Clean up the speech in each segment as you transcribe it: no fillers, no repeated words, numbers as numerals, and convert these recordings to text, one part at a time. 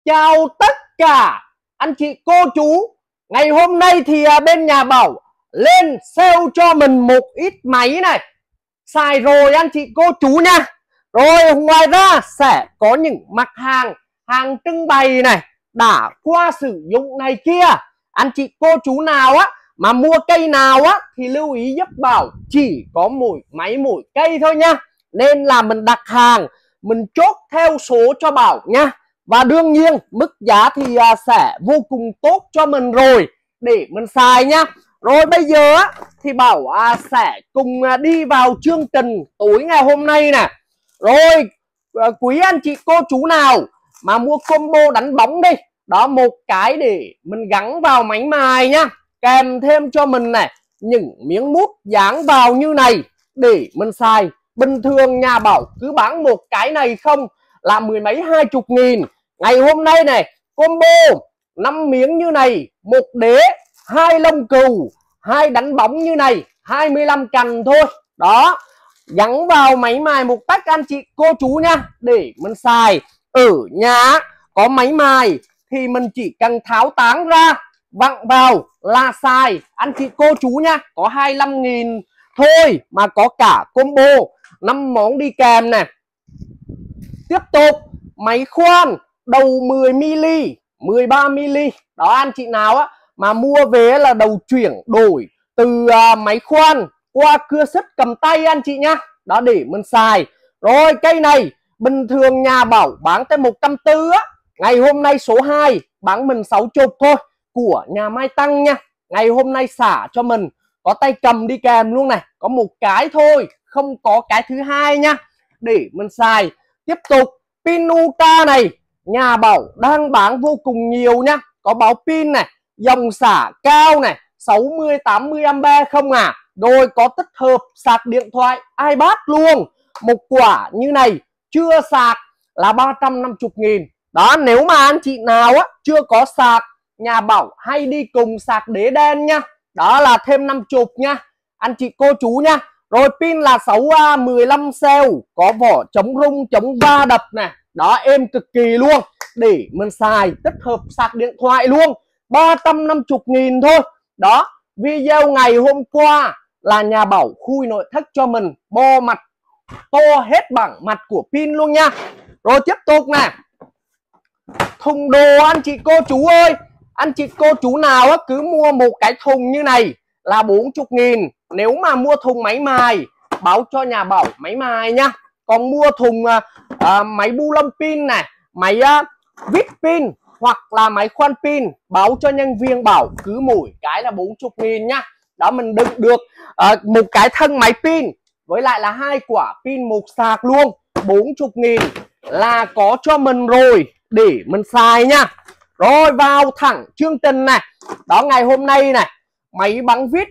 Chào tất cả anh chị cô chú. Ngày hôm nay thì bên nhà Bảo lên sale cho mình một ít máy này. Xài rồi anh chị cô chú nha. Rồi ngoài ra sẽ có những mặt hàng trưng bày này, đã qua sử dụng này kia. Anh chị cô chú nào á mà mua cây nào á thì lưu ý giúp Bảo chỉ có mỗi máy mỗi cây thôi nha. Nên là mình đặt hàng, mình chốt theo số cho Bảo nha. Và đương nhiên mức giá thì sẽ vô cùng tốt cho mình rồi để mình xài nhá. Rồi bây giờ thì Bảo sẽ cùng đi vào chương trình tối ngày hôm nay nè. Rồi quý anh chị cô chú nào mà mua combo đánh bóng đi, đó một cái để mình gắn vào máy mài nhá, kèm thêm cho mình này những miếng mút dán vào như này để mình xài. Bình thường nhà Bảo cứ bán một cái này không là mười mấy 20 nghìn. Ngày hôm nay này combo 5 miếng như này, một đế, 2 lông cừu, 2 đánh bóng như này, 25 cành thôi. Đó, gắn vào máy mài một tách anh chị cô chú nha, để mình xài. Ở nhà có máy mài thì mình chỉ cần tháo tán ra, vặn vào là xài anh chị cô chú nha. Có 25 nghìn thôi mà có cả combo 5 món đi kèm nè. Tiếp tục máy khoan đầu 10mm, 13mm. Đó anh chị nào á mà mua về là đầu chuyển đổi từ máy khoan qua cưa sắt cầm tay anh chị nhá. Đó để mình xài. Rồi cây này bình thường nhà Bảo bán tới 140 á. Ngày hôm nay số 2 bán mình 60 thôi, của nhà Mai Tăng nha. Ngày hôm nay xả cho mình có tay cầm đi kèm luôn này, có một cái thôi, không có cái thứ hai nha, để mình xài. Tiếp tục pin Nuca này nhà Bảo đang bán vô cùng nhiều nha. Có báo pin này, dòng xả cao này, 60-80A không à. Rồi có tích hợp sạc điện thoại iPad luôn. Một quả như này chưa sạc là 350 nghìn. Đó, nếu mà anh chị nào á chưa có sạc, nhà Bảo hay đi cùng sạc đế đen nha. Đó là thêm 50 nha anh chị cô chú nha. Rồi pin là 6A15 cell, có vỏ chống rung chống va đập này. Đó, êm cực kỳ luôn, để mình xài, tích hợp sạc điện thoại luôn, 350 nghìn thôi. Đó, video ngày hôm qua là nhà Bảo khui nội thất cho mình, bo mặt to hết bằng mặt của pin luôn nha. Rồi tiếp tục nè, thùng đồ anh chị cô chú ơi. Anh chị cô chú nào cứ mua một cái thùng như này là 40 nghìn. Nếu mà mua thùng máy mài báo cho nhà Bảo máy mài nha. Còn mua thùng máy bu lông pin này, máy vít pin hoặc là máy khoan pin báo cho nhân viên Bảo cứ mỗi cái là 40 nghìn nhá. Đó, mình đựng được một cái thân máy pin với lại là 2 quả pin một sạc luôn, 40 nghìn là có cho mình rồi để mình xài nha. Rồi vào thẳng chương trình này. Đó, ngày hôm nay này máy bắn vít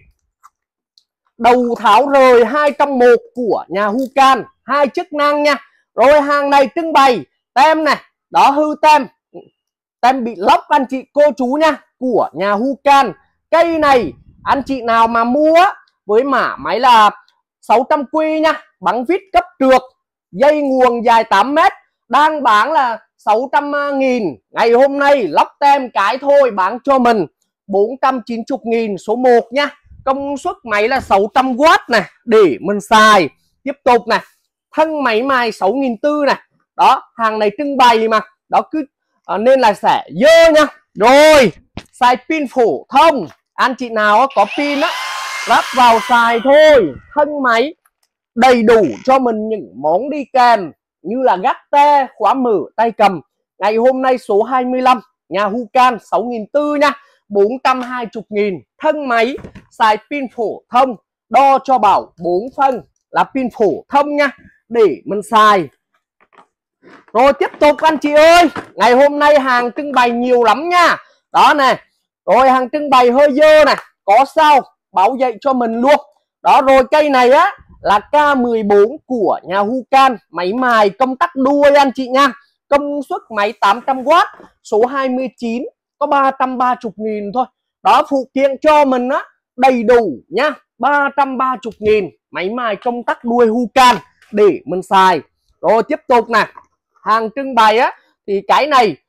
đầu tháo rời 2 trong 1 của nhà Hucan, 2 chức năng nha. Rồi hàng này trưng bày tem này, đó hư tem bị lóc anh chị cô chú nha, của nhà Hucan. Cây này anh chị nào mà mua với mã máy là 600Q nha, bắn vít cấp trượt, dây nguồn dài 8m, đang bán là 600 nghìn. Ngày hôm nay lóc tem cái thôi bán cho mình 490 nghìn số 1 nha. Công suất máy là 600W này, để mình xài. Tiếp tục này, thân máy mài 6.400 này. Đó, hàng này trưng bày mà. Đó cứ nên là sẽ dơ nha. Rồi, xài pin phổ thông. Anh chị nào có pin lắp vào xài thôi. Thân máy đầy đủ cho mình những món đi kèm như là gác te, khóa mở, tay cầm. Ngày hôm nay số 25 nhà Hucan 6.400 nha, 420 nghìn. Thân máy xài pin phổ thông, đo cho Bảo 4 phân là pin phổ thông nha, để mình xài. Rồi tiếp tục anh chị ơi, ngày hôm nay hàng trưng bày nhiều lắm nha. Đó nè, rồi hàng trưng bày hơi dơ này, có sao báo dậy cho mình luôn. Đó, rồi cây này là K14 của nhà Hucan, máy mài công tắc đuôi anh chị nha. Công suất máy 800W, số 29, có 330 nghìn thôi. Đó, phụ kiện cho mình đầy đủ nha, 330 nghìn. Máy mài công tắc đuôi Hucan để mình xài. Rồi tiếp tục nè, hàng trưng bày thì cái này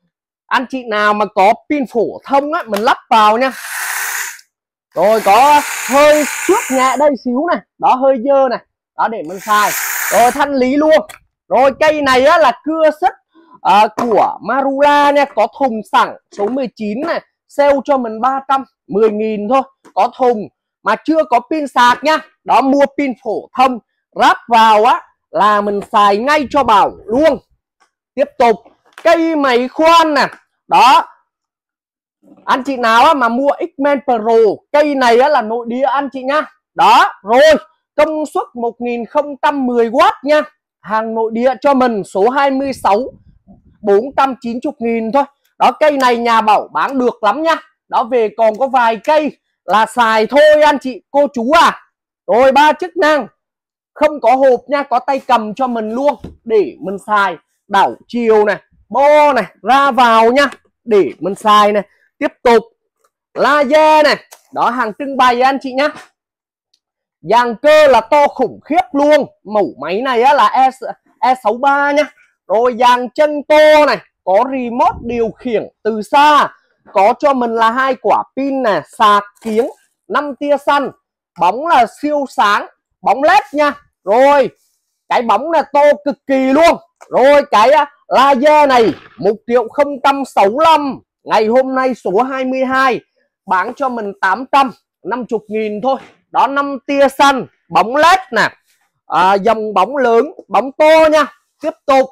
Anh chị nào mà có pin phổ thông á, mình lắp vào nha. Rồi có hơi xước nhẹ đây xíu này, đó hơi dơ này, đó để mình xài. Rồi thanh lý luôn. Rồi cây này á là cưa sắt của Marula nha, có thùng sẵn số 19 này, sale cho mình 310.000 thôi, có thùng mà chưa có pin sạc nhá. Đó mua pin phổ thông ráp vào á là mình xài ngay cho Bảo luôn. Tiếp tục cây máy khoan nè, đó anh chị nào á, mà mua X-Men Pro, cây này á, là nội địa anh chị nhá. Đó rồi công suất 1010W nha, hàng nội địa cho mình số 26 490.000 thôi. Đó cây này nhà Bảo bán được lắm nhá. Đó về còn có vài cây là xài thôi anh chị cô chú à. Rồi 3 chức năng, không có hộp nha, có tay cầm cho mình luôn để mình xài đảo chiều này, bo này, ra vào nha để mình xài này. Tiếp tục laser này, đó hàng trưng bày anh chị nhá. Dàn cơ là to khủng khiếp luôn, mẫu máy này á là E63 nhá. Rồi dàn chân to này, có remote điều khiển từ xa, có cho mình là 2 quả pin này, sạc kiếng 5 tia xanh, bóng là siêu sáng, bóng led nha. Rồi cái bóng là to cực kỳ luôn. Rồi cái laser này 1.065.000, ngày hôm nay số 22 bán cho mình 850.000 thôi. Đó 5 tia xanh, bóng led nè, dòng bóng lớn, bóng to nha. Tiếp tục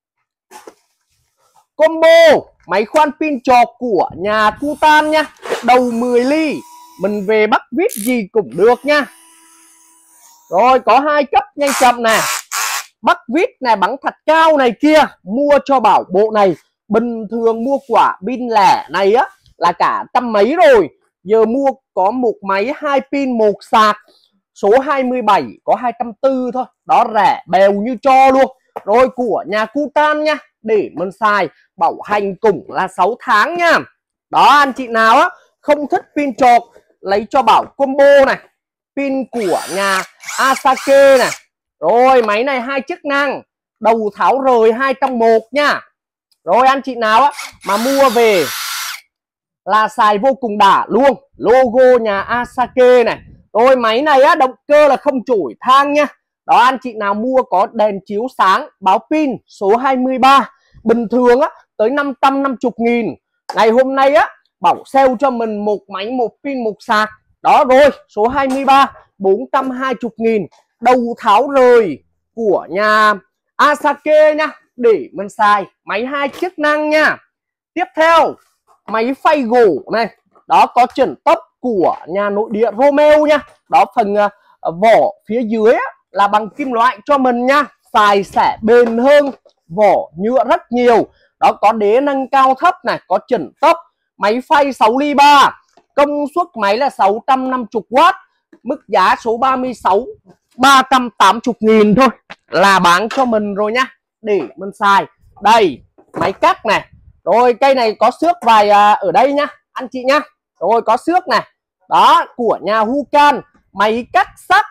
combo máy khoan pin trọc của nhà Kutan nha, đầu 10 ly, mình về bắt vít gì cũng được nha. Rồi có 2 cấp nhanh chậm nè, bắt vít này, bắn thật cao này kia, mua cho Bảo bộ này. Bình thường mua quả pin lẻ này á là cả trăm mấy rồi, giờ mua có một máy 2 pin 1 sạc số 27 có 240 thôi. Đó rẻ bèo như cho luôn. Rồi của nhà Kutan nha, để mình xài bảo hành cùng là 6 tháng nha. Đó anh chị nào á không thích pin trọc, lấy cho Bảo combo này, pin của nhà Asake này. Rồi máy này 2 chức năng, đầu tháo rời 2 trong 1 nha. Rồi anh chị nào á mà mua về là xài vô cùng đã luôn, logo nhà Asake này. Rồi máy này á động cơ là không chổi than nha. Đó anh chị nào mua có đèn chiếu sáng, báo pin số 23, bình thường á tới 550.000, ngày hôm nay á Bảo sale cho mình một máy, một pin, một sạc. Đó rồi số 23 420.000, đầu tháo rời của nhà Asake nha, để mình xài máy 2 chức năng nha. Tiếp theo máy phay gỗ này, đó có chuyển tốc của nhà nội địa Romeo nha. Đó phần vỏ phía dưới là bằng kim loại cho mình nha, xài sẽ bền hơn vỏ nhựa rất nhiều. Đó có đế nâng cao thấp này, có chuyển tốc, máy phay 6 ly 3, công suất máy là 650W, mức giá số 36 380.000 thôi là bán cho mình rồi nhá, để mình xài. Đây máy cắt này, rồi cây này có xước vài ở đây nhá anh chị nhá. Rồi có xước này, đó của nhà Hukan, máy cắt sắt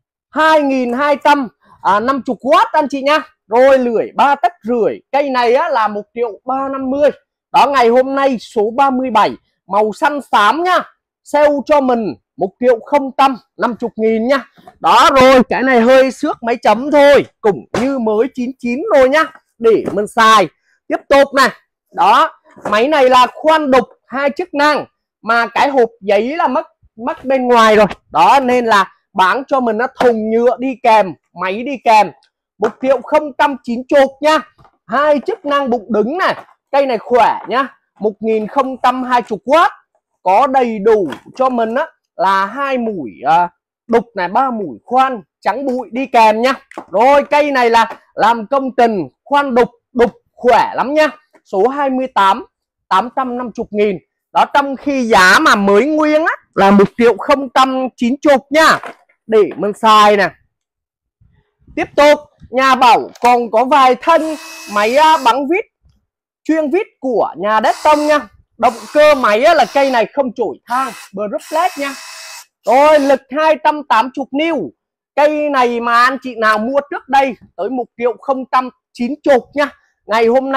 2250W anh chị nhá. Rồi lưỡi 3 tấc rưỡi, cây này á là 1.350.000. Đó ngày hôm nay số 37 màu xanh xám nhá, sale cho mình 1.050.000 nhá. Đó rồi cái này hơi xước mấy chấm thôi, cũng như mới 99 rồi nhá, để mình xài. Tiếp tục này, đó máy này là khoan đục 2 chức năng, mà cái hộp giấy là mất bên ngoài rồi. Đó nên là bán cho mình nó thùng nhựa đi kèm, máy đi kèm, 1.090 nha, 2 chức năng bụng đứng này. Cây này khỏe nhá, 1020W, có đầy đủ cho mình á là 2 mũi đục này, 3 mũi khoan trắng bụi đi kèm nhá. Rồi cây này là làm công trình khoan đục khỏe lắm nhá, số 28 850.000. Đó trong khi giá mà mới nguyên á là 1.090 nha, để mình xài nè. Tiếp tục nhà Bảo còn có vài thân máy bắn vít, chuyên vít của nhà Detton nha. Động cơ máy là cây này không chổi than, Bruplet nha. Rồi lực 280N, cây này mà anh chị nào mua trước đây tới 1.090 nha, ngày hôm nay á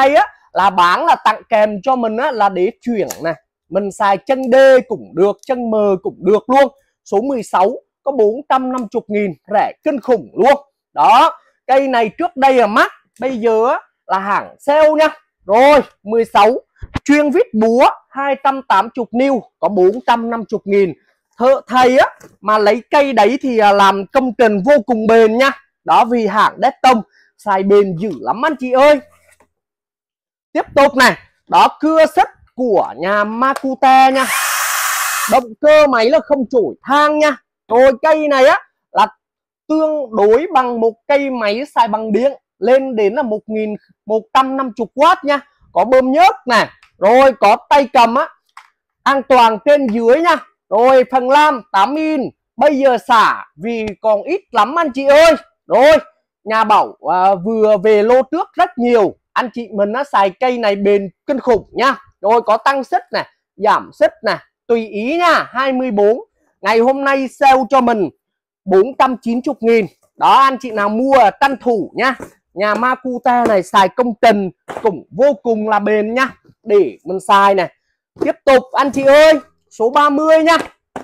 là bán là tặng kèm cho mình á, là đế chuyển này. Mình xài chân D cũng được, chân M cũng được luôn. Số 16 có 450.000, rẻ kinh khủng luôn. Đó, cây này trước đây là mắc, bây giờ á, là hàng sale nha. Rồi 16 chuyên vít búa 280 niu có 450.000. Thầy á mà lấy cây đấy thì làm công trình vô cùng bền nha. Đó, vì hãng Detong xài bền dữ lắm anh chị ơi. Tiếp tục này, đó cưa sắt của nhà Makute nha. Động cơ máy là không chổi than nha. Rồi cây này á là tương đối bằng một cây máy xài bằng điện, lên đến là 1150W nha. Có bơm nhớt này, rồi có tay cầm á an toàn trên dưới nha. Rồi phần lam 8 in, bây giờ xả vì còn ít lắm anh chị ơi. Rồi nhà Bảo vừa về lô trước rất nhiều, anh chị mình nó xài cây này bền kinh khủng nha. Rồi có tăng xích này, giảm xích này, tùy ý nha. 24 ngày hôm nay sale cho mình 490.000. Đó, anh chị nào mua tranh thủ nha. Nhà Makute này xài công trình cũng vô cùng là bền nha, để mình xài này. Tiếp tục anh chị ơi, số 30 nha.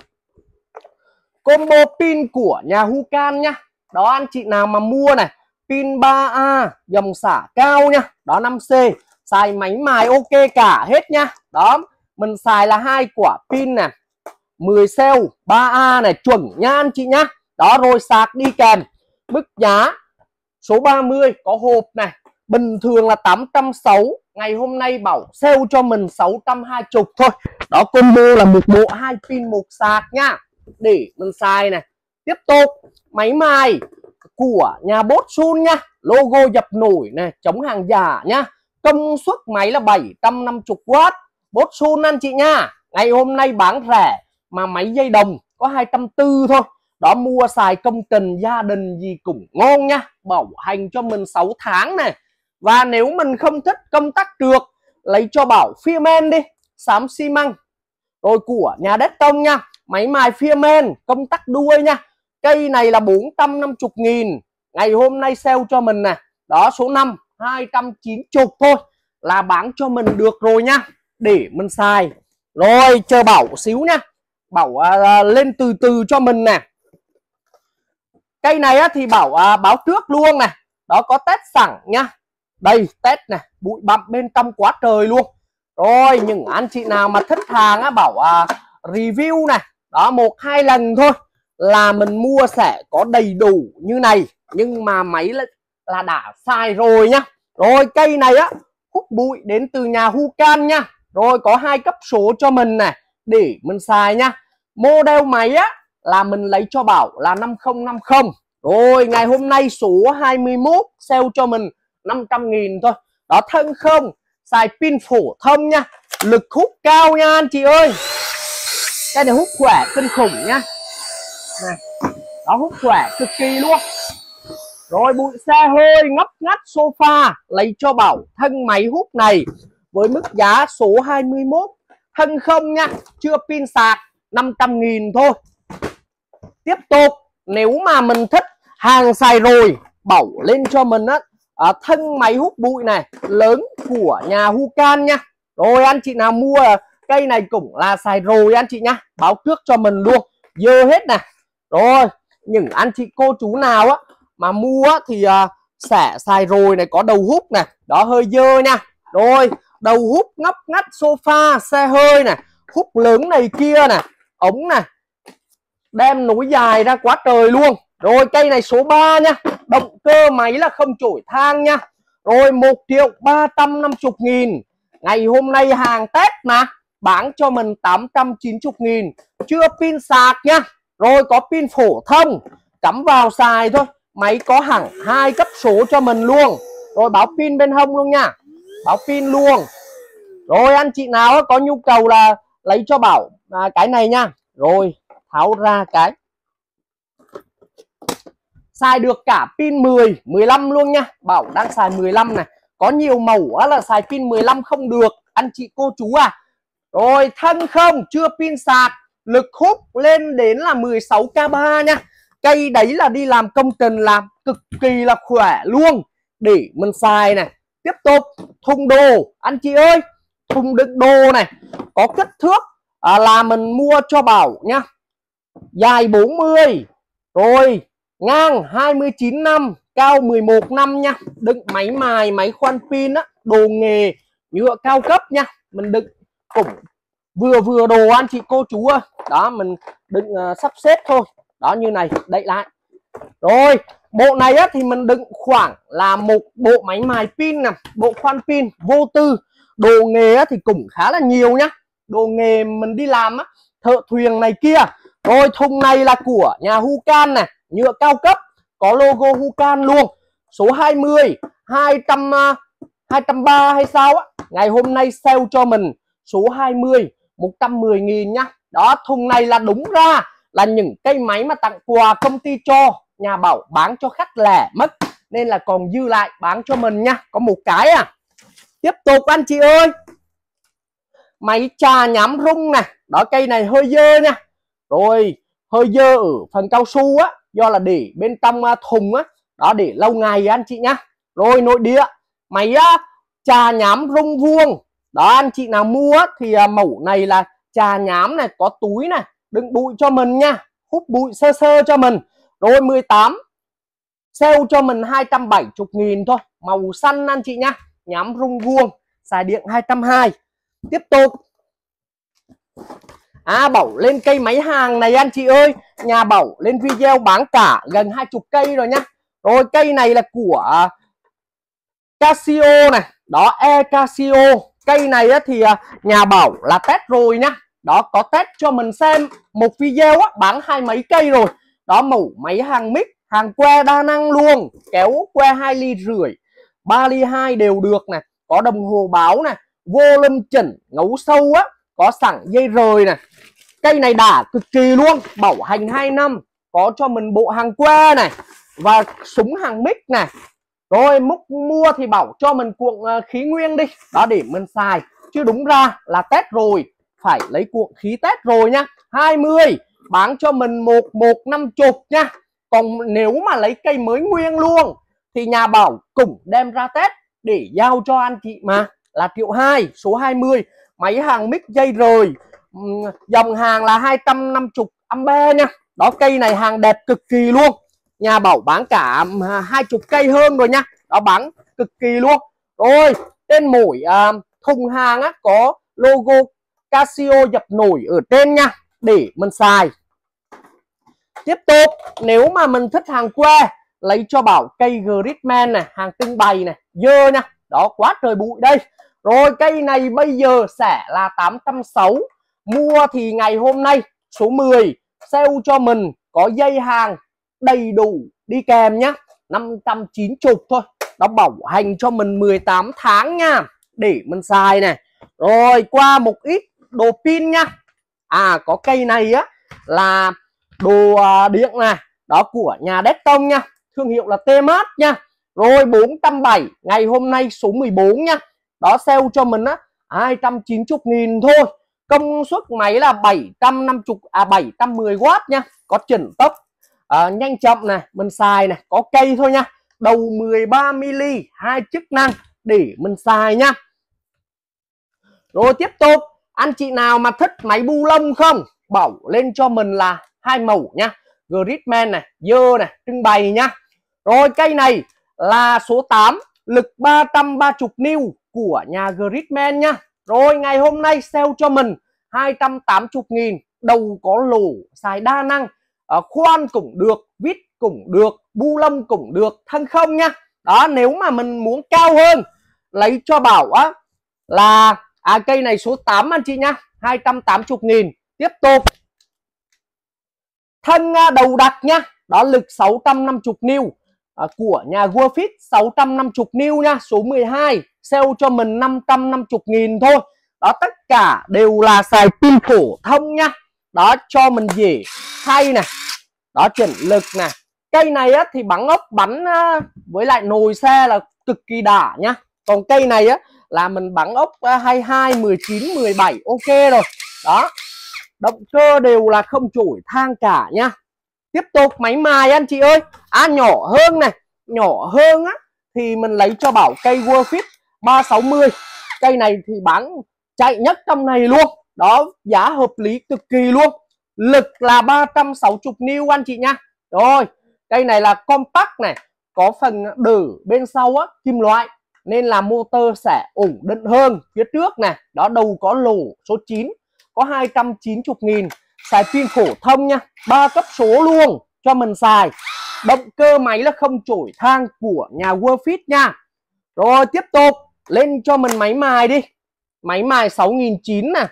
Combo pin của nhà Hucan nha. Đó, anh chị nào mà mua này, pin 3A dòng xả cao nha. Đó, 5C, xài máy mài ok cả hết nha. Đó, mình xài là 2 quả pin này, 10 cell 3A này, chuẩn nha anh chị nhá. Đó, rồi sạc đi kèm. Mức giá số 30 có hộp này, bình thường là 860, ngày hôm nay Bảo sale cho mình 620 thôi. Đó, combo là một bộ 2 pin 1 sạc nha, để mình xài này. Tiếp tục máy mài của nhà Botsun nha, logo dập nổi này, chống hàng giả nha. Công suất máy là 750W. Botsun anh chị nha, ngày hôm nay bán rẻ mà máy dây đồng có 240 thôi. Đó, mua xài công trình gia đình gì cũng ngon nha, bảo hành cho mình 6 tháng này. Và nếu mình không thích công tắc trượt, lấy cho Bảo Fireman đi, xám xi măng. Rồi của nhà Detong nha, máy mài Fireman công tắc đuôi nha. Cây này là 450.000, ngày hôm nay sale cho mình nè. Đó, số 5 290 thôi là bán cho mình được rồi nha, để mình xài. Rồi chờ Bảo xíu nha, Bảo lên từ từ cho mình nè. Cây này á, thì Bảo báo trước luôn nè. Đó, có test sẵn nha. Đây test này, bụi bặm bên trong quá trời luôn. Rồi những anh chị nào mà thích hàng á, Bảo review này. Đó, 1-2 lần thôi là mình mua sẽ có đầy đủ như này. Nhưng mà máy là đã xài rồi nhá. Rồi cây này á, hút bụi đến từ nhà Hucan nha. Rồi có 2 cấp số cho mình này, để mình xài nha. Model máy á là mình lấy cho Bảo là 5050. Rồi ngày hôm nay số 21 sale cho mình 500.000 thôi. Đó, thân không, xài pin phổ thông nha, lực hút cao nha anh chị ơi. Cái này hút khỏe kinh khủng nha này. Đó, hút khỏe cực kỳ luôn. Rồi bụi xe hơi ngóc ngách sofa, lấy cho Bảo thân máy hút này với mức giá số 21, thân không nha, chưa pin sạc, 500.000 thôi. Tiếp tục, nếu mà mình thích hàng xài rồi, Bảo lên cho mình á thân máy hút bụi này lớn của nhà Hucan nha. Rồi anh chị nào mua cây này cũng là xài rồi anh chị nhá, báo trước cho mình luôn, dơ hết nè. Rồi những anh chị cô chú nào á mà mua á, thì sẽ xài rồi này, có đầu hút này, đó hơi dơ nha. Rồi đầu hút ngóc ngách sofa, xe hơi này, hút lớn này kia này, ống này, đem nối dài ra quá trời luôn. Rồi cây này số 3 nha, động cơ máy là không chổi than nha. Rồi 1.350.000, ngày hôm nay hàng Tết mà bán cho mình 890.000, chưa pin sạc nha. Rồi có pin phổ thông, cắm vào xài thôi, máy có hẳn 2 cấp số cho mình luôn. Rồi báo pin bên hông luôn nha, báo pin luôn. Rồi anh chị nào có nhu cầu là lấy cho Bảo cái này nha. Rồi tháo ra cái, xài được cả pin 10, 15 luôn nha. Bảo đang xài 15 này, có nhiều màu là xài pin 15 không được anh chị cô chú à. Rồi thân không, chưa pin sạc, lực hút lên đến là 16K3 nha. Cây đấy là đi làm công trình làm cực kỳ là khỏe luôn, để mình xài này. Tiếp tục thùng đồ anh chị ơi, thùng đựng đồ này có kích thước là mình mua cho Bảo nhá, dài 40 rồi ngang 29 năm, cao 11 năm nha. Đựng máy mài, máy khoan pin á, đồ nghề nhựa cao cấp nha. Mình đựng cũng vừa đồ anh chị cô chú ơi. Đó mình đựng sắp xếp thôi. Đó như này, đậy lại. Rồi, bộ này á thì mình đựng khoảng là một bộ máy mài pin nè, bộ khoan pin vô tư. Đồ nghề á thì cũng khá là nhiều nhá. Đồ nghề mình đi làm á, thợ thuyền này kia. Rồi thùng này là của nhà Hucan này, nhựa cao cấp, có logo Hucan luôn. Số 20, 230 hay sao á. Ngày hôm nay sale cho mình số 20, 110.000 nhá. Đó, thùng này là đúng ra là những cây máy mà tặng quà công ty cho, nhà Bảo bán cho khách lẻ mất, nên là còn dư lại bán cho mình nha. Có một cái Tiếp tục anh chị ơi, máy trà nhám rung này. Đó, cây này hơi dơ nha. Rồi hơi dơ ở phần cao su á, do là để bên trong thùng á. Đó, để lâu ngày anh chị nhá. Rồi nội địa, máy trà nhám rung vuông. Đó, anh chị nào mua thì mẫu này là trà nhám này, có túi này, đựng bụi cho mình nha, hút bụi sơ sơ cho mình. Rồi 18, sale cho mình 270.000 thôi, màu xanh anh chị nhá, nhám rung vuông, xài điện 220. Tiếp tục Bảo lên cây máy hàng này anh chị ơi, nhà Bảo lên video bán cả gần 20 cây rồi nhá. Rồi cây này là của Casio này, đó, Casio. Cây này thì nhà Bảo là test rồi nhá. Đó, có test cho mình xem một video bán 20 mấy cây rồi. Đó, mẫu máy hàng mic, hàng que đa năng luôn, kéo que 2,5 ly, 3,2 ly đều được này, có đồng hồ báo này, vô lâm chỉnh ngấu sâu á, có sẵn dây rời này. Cây này đã cực kỳ luôn, bảo hành 2 năm, có cho mình bộ hàng que này và súng hàng mic này. Rồi mua thì Bảo cho mình cuộn khí nguyên đi, đó để mình xài, chứ đúng ra là test rồi, phải lấy cuộn khí test rồi nhá. 20 bán cho mình 1150 nha. Còn nếu mà lấy cây mới nguyên luôn thì nhà Bảo cũng đem ra test để giao cho anh chị mà, là 1.200.000. Số 20, máy hàng mic dây rời, dòng hàng là 250 ampe nha. Đó, cây này hàng đẹp cực kỳ luôn, nhà Bảo bán cả 20 cây hơn rồi nha. Đó, bán cực kỳ luôn. Rồi trên mỗi thùng hàng có logo Casio dập nổi ở trên nha, để mình xài. Tiếp tục, nếu mà mình thích hàng que, lấy cho Bảo cây Gridman này, hàng trưng bày này, dơ nha. Đó, quá trời bụi đây. Rồi cây này bây giờ sẽ là 860. Mua thì ngày hôm nay số 10 sale cho mình có dây hàng đầy đủ đi kèm nhá, 590 thôi. Đó, bảo hành cho mình 18 tháng nha, để mình xài này. Rồi qua một ít đồ pin nha. Có cây này là đồ điện này, đó của nhà Desktone nha, thương hiệu là T-Mart nha. Rồi 470, ngày hôm nay số 14 nha. Đó, sale cho mình 290.000 thôi. Công suất máy là 710W nha, có chỉnh tốc nhanh chậm này, mình xài này, có cây thôi nha. Đầu 13mm, 2 chức năng để mình xài nha. Rồi tiếp tục, anh chị nào mà thích máy bu lông không, Bảo lên cho mình là 2 mẫu nha. Gridman này, dơ này, trưng bày nha. Rồi cây này là số 8, lực 330N của nhà Gridman nha. Rồi ngày hôm nay sale cho mình 280.000, đầu có lỗ, xài đa năng, khoan cũng được, vít cũng được, bu lông cũng được, thân không nha. Đó, nếu mà mình muốn cao hơn, lấy cho Bảo là cây này số 8 anh chị nha, 280.000. Tiếp tục, thân đầu đặc nha, đó, lực 650N của nhà Wofit, 650N nha. Số 12 sale cho mình 550.000 thôi. Đó, tất cả đều là xài pin phổ thông nha. Đó, cho mình dễ thay này. Đó, chỉnh lực này. Cây này thì bắn ốc bắn với lại nồi xe là cực kỳ đã nhá. Còn cây này là mình bắn ốc 22, 19, 17 ok rồi. Đó, động cơ đều là không chổi thang cả nha. Tiếp tục máy mài anh chị ơi, nhỏ hơn này, nhỏ hơn thì mình lấy cho Bảo cây Wofit 360. Cây này thì bán chạy nhất trong này luôn. Đó, giá hợp lý cực kỳ luôn. Lực là 360 N anh chị nha. Rồi, cây này là compact này, có phần đỡ bên sau á, kim loại, nên là motor sẽ ổn định hơn. Phía trước này, đó, đầu có lỗ số 9, có 290.000. Xài pin phổ thông nha, 3 cấp số luôn cho mình xài. Động cơ máy là không chổi than của nhà Worldfit nha. Rồi tiếp tục lên cho mình máy mài đi. Máy mài 6.900 nè.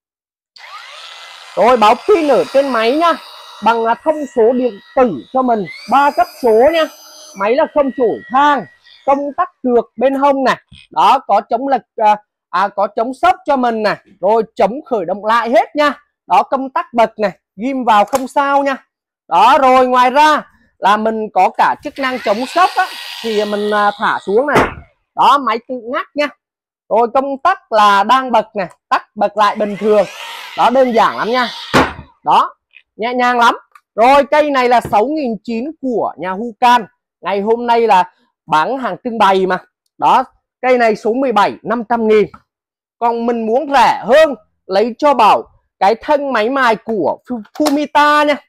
Rồi báo pin ở trên máy nha, bằng thông số điện tử cho mình 3 cấp số nha. Máy là không chổi than, công tắc trượt bên hông này. Đó, có chống lực, có chống sốc cho mình này. Rồi chống khởi động lại hết nha. Đó, công tắc bật này, ghim vào không sao nha. Đó, rồi ngoài ra là mình có cả chức năng chống sốc á, thì mình thả xuống này. Đó, máy tự ngắt nha. Rồi công tắc là đang bật này, tắt bật lại bình thường. Đó, đơn giản lắm nha. Đó, nhẹ nhàng lắm. Rồi cây này là 6.900 của nhà Hucan. Ngày hôm nay là bán hàng trưng bày mà. Đó, cây này số 17 500.000. Còn mình muốn rẻ hơn, lấy cho Bảo cái thân máy mài của Fumita nha.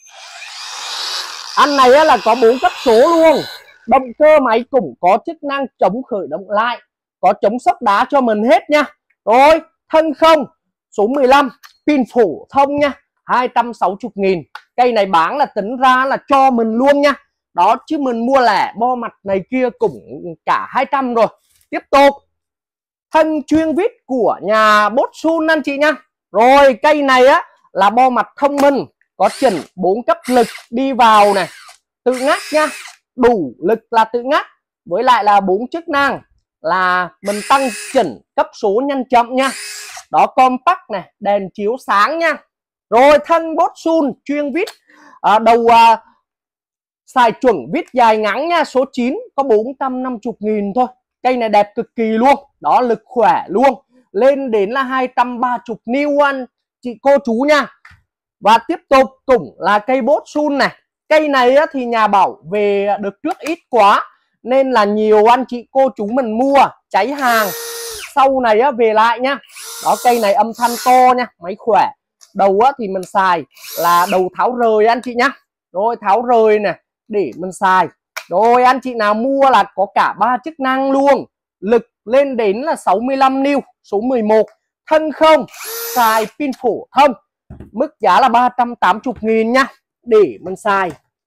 Anh này là có 4 cấp số luôn. Động cơ máy cũng có chức năng chống khởi động lại, có chống sốc đá cho mình hết nha. Rồi, thân không số 15, pin phổ thông nha, 260.000. Cây này bán là tính ra là cho mình luôn nha. Đó, chứ mình mua lẻ bo mặt này kia cũng cả 200 rồi. Tiếp tục, thân chuyên vít của nhà Bosun anh chị nha. Rồi, cây này á là bo mặt thông minh, có chỉnh 4 cấp lực đi vào này, tự ngắt nha. Đủ lực là tự ngắt, với lại là 4 chức năng là mình tăng chỉnh cấp số nhanh chậm nha. Đó, compact này, đèn chiếu sáng nha. Rồi thân Bosun chuyên vít đầu xài chuẩn vít dài ngắn nha, số 9, có 450.000 thôi. Cây này đẹp cực kỳ luôn. Đó, lực khỏe luôn, lên đến là 230 N anh chị cô chú nha. Và tiếp tục cũng là cây Bosun này. Cây này á, thì nhà Bảo về được trước ít quá, nên là nhiều anh chị cô chú mình mua cháy hàng, sau này á, về lại nha. Đó, cây này âm thanh to nha, máy khỏe. Đầu á, thì mình xài là đầu tháo rời anh chị nhá. Rồi tháo rời này để mình xài. Rồi anh chị nào mua là có cả 3 chức năng luôn. Lực lên đến là 65 N, số 11. Thân không, xài pin phổ thông, mức giá là 380.000 nha, để mình xài.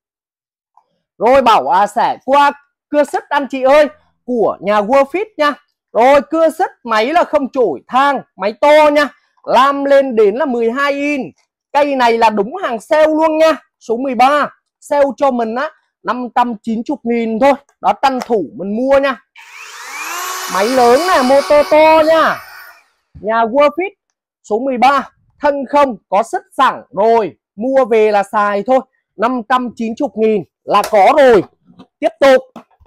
Rồi Bảo sẽ qua cưa sắt anh chị ơi, của nhà Worldfit nha. Rồi cưa sắt máy là không chổi than, máy to nha, lam lên đến là 12 inch. Cây này là đúng hàng sale luôn nha, số 13. Sale cho mình á 590.000 thôi. Đó, tranh thủ mình mua nha. Máy lớn này, motor to nha, nhà Worldfit số 13. Thân không, có sắt sẵn rồi, mua về là xài thôi, 590.000 là có rồi. Tiếp tục,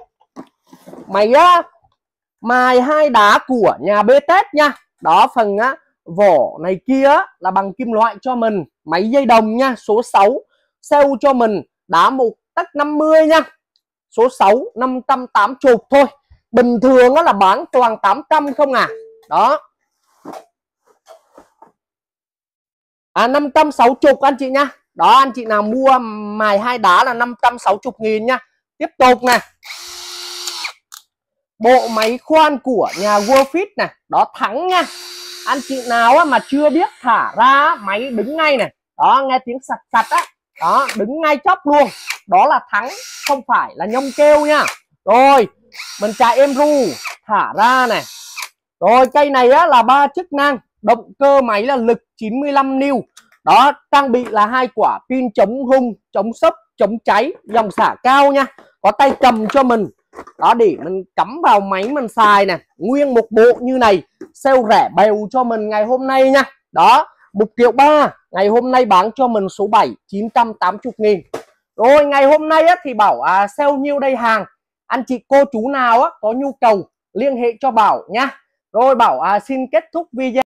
máy mài 2 đá của nhà BTS nha. Đó, phần vỏ này kia là bằng kim loại cho mình. Máy dây đồng nha, số 6. Sale cho mình đá 1 tấc 50 nha, số 6, 580 thôi. Bình thường là bán toàn 800 không à. Đó, 560 anh chị nha. Đó, anh chị nào mua mài 2 đá là 560.000 nha. Tiếp tục này, bộ máy khoan của nhà Worldfit này. Đó, thắng nha. Anh chị nào mà chưa biết thả ra, máy đứng ngay này. Đó, nghe tiếng sạch sạch á. Đó, đứng ngay chóp luôn. Đó là thắng, không phải là nhông kêu nha. Rồi, mình chạy êm ru, thả ra này. Rồi, cây này á là 3 chức năng. Động cơ máy là lực 95 N. Đó, trang bị là 2 quả pin chống rung, chống sốc, chống cháy, dòng xả cao nha. Có tay cầm cho mình. Đó, để mình cắm vào máy mình xài nè. Nguyên một bộ như này, sale rẻ bèo cho mình ngày hôm nay nha. Đó, 1,3 triệu, ngày hôm nay bán cho mình số 7, 980.000. Rồi, ngày hôm nay á, thì Bảo sale nhiêu đây hàng. Anh chị cô chú nào có nhu cầu liên hệ cho Bảo nha. Rồi Bảo xin kết thúc video.